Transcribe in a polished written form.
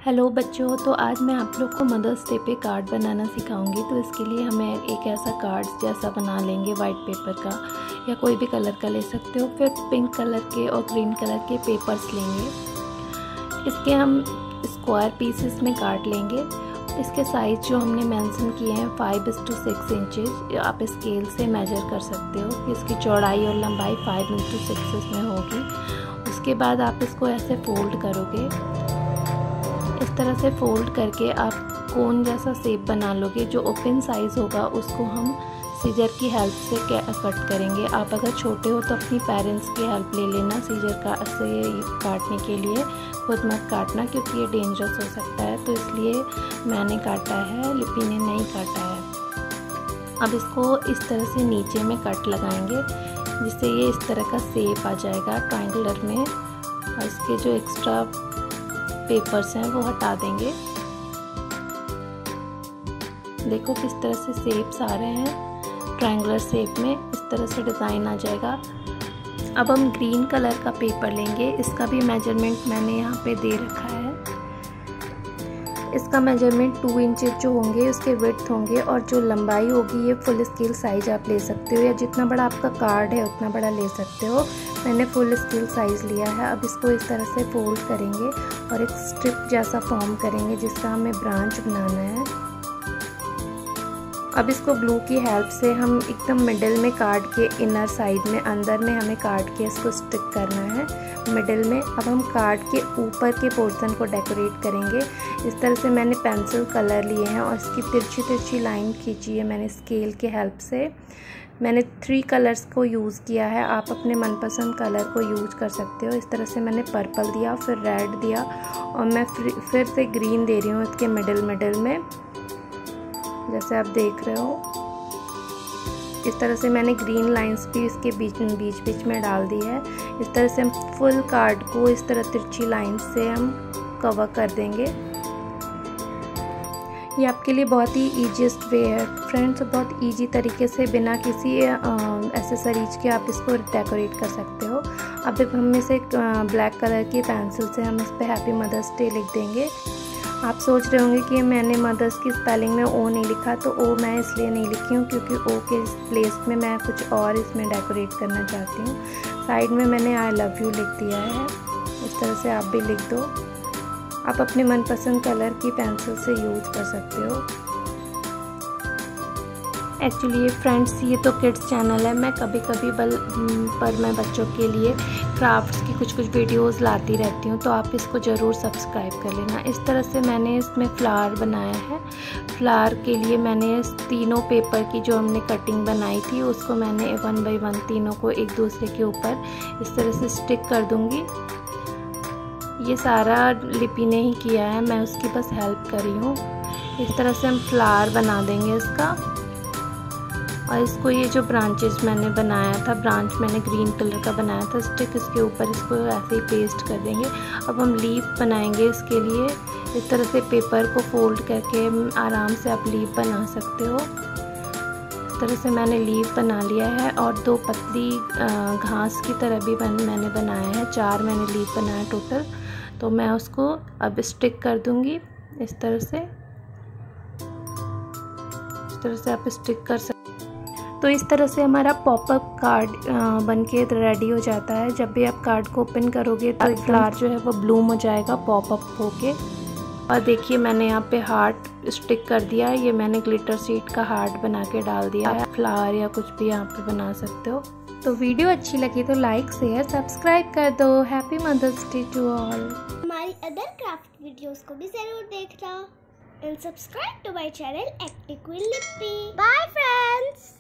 Hello बच्चों, तो आज मैं आप लोग को मदर्स डे पे कार्ड बनाना सिखाऊंगी। तो इसके लिए हमें एक ऐसा कार्ड जैसा बना लेंगे वाइट पेपर का, या कोई भी कलर का ले सकते हो। फिर पिंक कलर के और ग्रीन कलर के पेपर्स लेंगे। इसके हम स्क्वायर पीसेस में काट लेंगे। इसके साइज़ जो हमने मेंशन किए हैं 5:6 इंचेस, आप स्केल से मेजर कर सकते हो कि इसकी चौड़ाई और लंबाई 5:6 में होगी। उसके बाद आप इसको ऐसे फोल्ड करोगे। इस तरह से फोल्ड करके आप कोन जैसा शेप बना लोगे। जो ओपन साइज़ होगा उसको हम सीजर की हेल्प से कट करेंगे। आप अगर छोटे हो तो अपनी पेरेंट्स की हेल्प ले लेना सीजर का से काटने के लिए। खुद मत काटना क्योंकि ये डेंजरस हो सकता है, तो इसलिए मैंने काटा है, लिपि ने नहीं काटा है। अब इसको इस तरह से नीचे में कट लगाएंगे जिससे ये इस तरह का शेप आ जाएगा ट्रायंगुलर में। और इसके जो एक्स्ट्रा पेपर्स हैं वो हटा देंगे। देखो किस तरह से शेप्स आ रहे हैं ट्रायंगुलर शेप में, इस तरह से डिज़ाइन आ जाएगा। अब हम ग्रीन कलर का पेपर लेंगे। इसका भी मेजरमेंट मैंने यहाँ पे दे रखा है। इसका मेजरमेंट 2 इंचेस जो होंगे उसके विड्थ होंगे, और जो लंबाई होगी ये फुल स्केल साइज आप ले सकते हो, या जितना बड़ा आपका कार्ड है उतना बड़ा ले सकते हो। मैंने फुल स्केल साइज़ लिया है। अब इसको इस तरह से फोल्ड करेंगे और एक स्ट्रिप जैसा फॉर्म करेंगे जिसका हमें ब्रांच बनाना है। अब इसको ग्लू की हेल्प से हम एकदम मिडिल में कार्ड के इनर साइड में अंदर में हमें कार्ड के इसको स्टिक करना है मिडिल में। अब हम कार्ड के ऊपर के पोर्शन को डेकोरेट करेंगे। इस तरह से मैंने पेंसिल कलर लिए हैं और इसकी तिरछी तिरछी लाइन खींची है मैंने स्केल के हेल्प से। मैंने 3 कलर्स को यूज़ किया है, आप अपने मनपसंद कलर को यूज़ कर सकते हो। इस तरह से मैंने पर्पल दिया, फिर रेड दिया, और मैं फिर से ग्रीन दे रही हूँ इसके मिडिल में, जैसे आप देख रहे हो। इस तरह से मैंने ग्रीन लाइंस भी इसके बीच में डाल दी है। इस तरह से हम फुल कार्ड को इस तरह तिरछी लाइन से हम कवर कर देंगे। ये आपके लिए बहुत ही ईजीएस्ट वे है फ्रेंड्स, बहुत इजी तरीके से बिना किसी एसेसरीज के आप इसको डेकोरेट कर सकते हो। अब हम इसे ब्लैक कलर की पेंसिल से हम इस पर हैप्पी मदर्स डे लिख देंगे। आप सोच रहे होंगे कि मैंने मदर्स की स्पेलिंग में ओ नहीं लिखा, तो ओ मैं इसलिए नहीं लिखी हूँ क्योंकि ओ के प्लेस में मैं कुछ और इसमें डेकोरेट करना चाहती हूँ। साइड में मैंने आई लव यू लिख दिया है। इस तरह से आप भी लिख दो। आप अपने मनपसंद कलर की पेंसिल से यूज़ कर सकते हो। एक्चुअली फ्रेंड्स ये तो किड्स चैनल है, मैं कभी कभी पर मैं बच्चों के लिए क्राफ्ट्स की कुछ वीडियोस लाती रहती हूँ, तो आप इसको ज़रूर सब्सक्राइब कर लेना। इस तरह से मैंने इसमें फ्लावर बनाया है। फ्लावर के लिए मैंने तीनों पेपर की जो हमने कटिंग बनाई थी उसको मैंने 1 बाय 1 तीनों को एक दूसरे के ऊपर इस तरह से स्टिक कर दूँगी। ये सारा लिपि ने ही किया है, मैं उसकी बस हेल्प कर रही हूँ। इस तरह से हम फ्लावर बना देंगे इसका। और इसको ये जो ब्रांचेस मैंने बनाया था, ब्रांच मैंने ग्रीन कलर का बनाया था स्टिक, इसके ऊपर इसको ऐसे ही पेस्ट कर देंगे। अब हम लीफ बनाएंगे इसके लिए। इस तरह से पेपर को फोल्ड करके आराम से आप लीफ बना सकते हो। इस तरह से मैंने लीफ बना लिया है, और 2 पतली घास की तरह भी मैंने बनाया है। 4 मैंने लीफ बनाया टोटल। तो मैं उसको अब स्टिक कर दूंगी इस तरह से। इस तरह से आप स्टिक कर सकते। तो इस तरह से हमारा पॉपअप कार्ड बनके रेडी हो जाता है। जब भी आप कार्ड को ओपन करोगे तो फ्लावर जो है वो ब्लूम हो जाएगा पॉपअप होके। और देखिए मैंने यहाँ पे हार्ट स्टिक कर दिया है। ये मैंने ग्लिटर शीट का हार्ट बना के डाल दिया है। फ्लावर या कुछ भी यहाँ पे बना सकते हो। तो वीडियो अच्छी लगी तो लाइक शेयर सब्सक्राइब कर दो। Happy Mother's Day to all. हमारी अदर क्राफ्ट वीडियोस को भी जरूर देखना। And subscribe to my channel Active Queen Lippi. Bye friends.